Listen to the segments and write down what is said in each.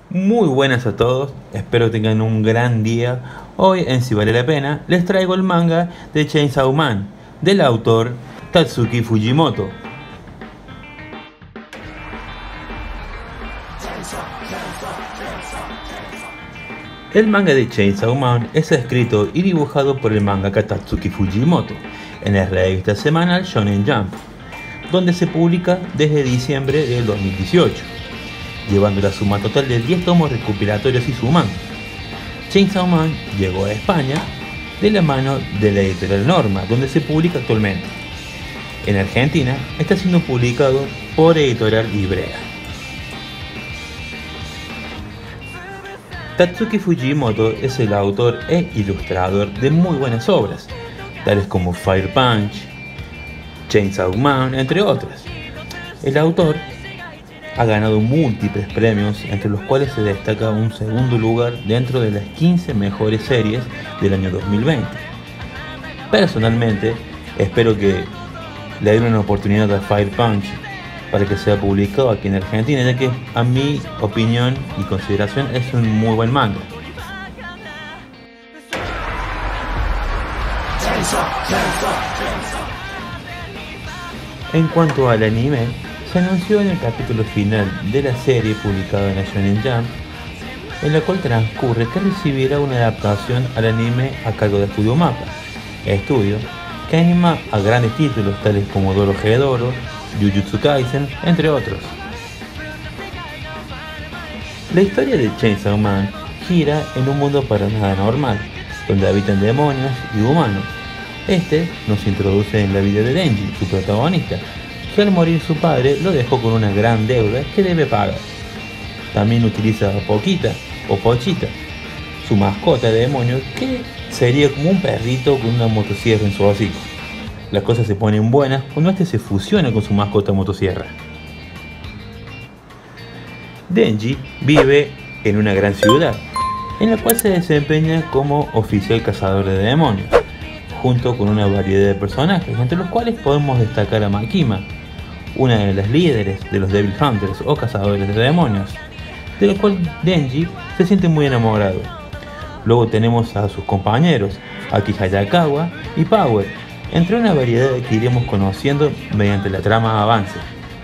Muy buenas a todos, espero tengan un gran día. Hoy en Si Vale la Pena les traigo el manga de Chainsaw Man, del autor Tatsuki Fujimoto. El manga de Chainsaw Man es escrito y dibujado por el mangaka Tatsuki Fujimoto en la revista semanal Shonen Jump, donde se publica desde diciembre del 2018. Llevando la suma total de 10 tomos recopilatorios y sumando. Chainsaw Man llegó a España de la mano de la editorial Norma, donde se publica actualmente. En Argentina está siendo publicado por Editorial Ibrea. Tatsuki Fujimoto es el autor e ilustrador de muy buenas obras, tales como Fire Punch, Chainsaw Man, entre otras. El autor ha ganado múltiples premios, entre los cuales se destaca un segundo lugar dentro de las 15 mejores series del año 2020. Personalmente, espero que le den una oportunidad a Fire Punch para que sea publicado aquí en Argentina, ya que a mi opinión y consideración es un muy buen manga. En cuanto al anime, se anunció en el capítulo final de la serie publicada en la Shonen Jump, en la cual transcurre que recibirá una adaptación al anime a cargo de Studio Mappa, estudio que anima a grandes títulos tales como Dorohedoro, Jujutsu Kaisen, entre otros. La historia de Chainsaw Man gira en un mundo para nada normal, donde habitan demonios y humanos. Este nos introduce en la vida de Denji, su protagonista, que al morir su padre lo dejó con una gran deuda que debe pagar. También utiliza a Poquita o Pochita, su mascota de demonio, que sería como un perrito con una motosierra en su hocico. Las cosas se ponen buenas cuando este se fusiona con su mascota motosierra. Denji vive en una gran ciudad, en la cual se desempeña como oficial cazador de demonios, junto con una variedad de personajes, entre los cuales podemos destacar a Makima, una de las líderes de los Devil Hunters o cazadores de demonios, de lo cual Denji se siente muy enamorado. Luego tenemos a sus compañeros, Aki Hayakawa y Power, entre una variedad que iremos conociendo mediante la trama avance.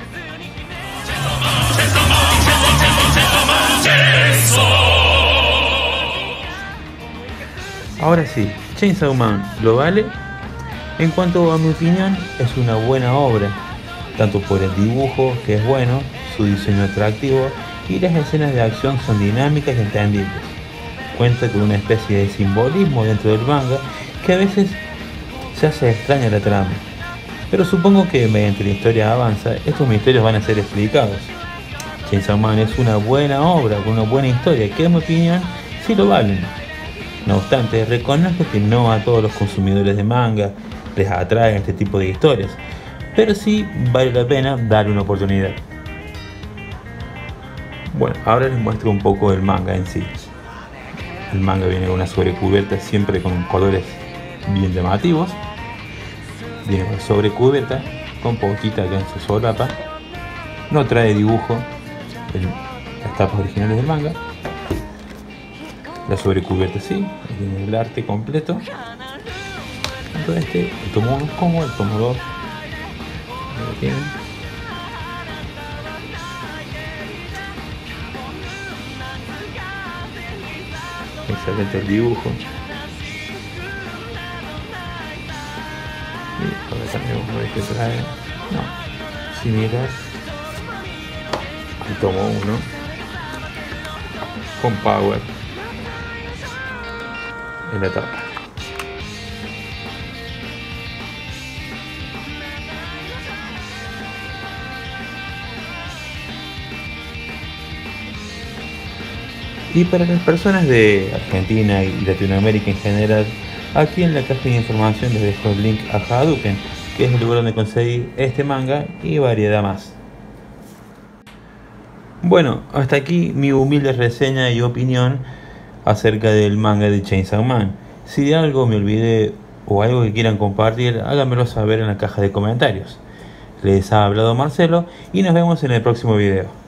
Ahora sí, Chainsaw Man, ¿lo vale? En cuanto a mi opinión, es una buena obra, tanto por el dibujo, que es bueno, su diseño atractivo, y las escenas de acción son dinámicas y entendibles. Cuenta con una especie de simbolismo dentro del manga que a veces se hace extraña la trama, pero supongo que mediante la historia avanza, estos misterios van a ser explicados. Chainsaw Man es una buena obra, con una buena historia, que en mi opinión sí lo valen. No obstante, reconozco que no a todos los consumidores de manga les atraen este tipo de historias, pero sí vale la pena darle una oportunidad. Bueno, ahora les muestro un poco el manga en sí. El manga viene con una sobrecubierta siempre con colores bien llamativos. Viene con sobrecubierta con poquita acá en su solapa. No trae dibujo las tapas originales del manga. La sobrecubierta sí, tiene el arte completo. Entonces el tomo 1 como el tomo 2. Excelente el dibujo. Y ahora también vamos a ver qué trae. No, similar al tomo 1 con Power en la tapa. Y para las personas de Argentina y Latinoamérica en general, aquí en la caja de información les dejo el link a Hadouken, que es el lugar donde conseguí este manga y variedad más. Bueno, hasta aquí mi humilde reseña y opinión acerca del manga de Chainsaw Man. Si de algo me olvidé o algo que quieran compartir, háganmelo saber en la caja de comentarios. Les ha hablado Marcelo y nos vemos en el próximo video.